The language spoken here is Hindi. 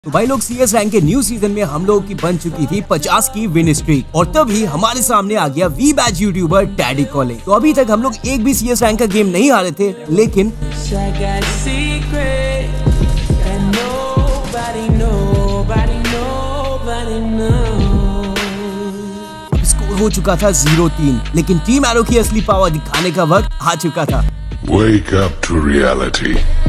तो भाई लोग CS रैंक के न्यू सीजन में हम लोगों की बन चुकी थी 50 की विन स्ट्रीक और तभी हमारे सामने आ गया V batch YouTuber daddy calling. तो अभी तक हम लोग एक भी CS रैंक का गेम नहीं हारे थे, लेकिन स्कोर हो चुका था 0-3, लेकिन टीम एरो की असली पावर दिखाने का वक्त आ चुका था। Wake up to reality.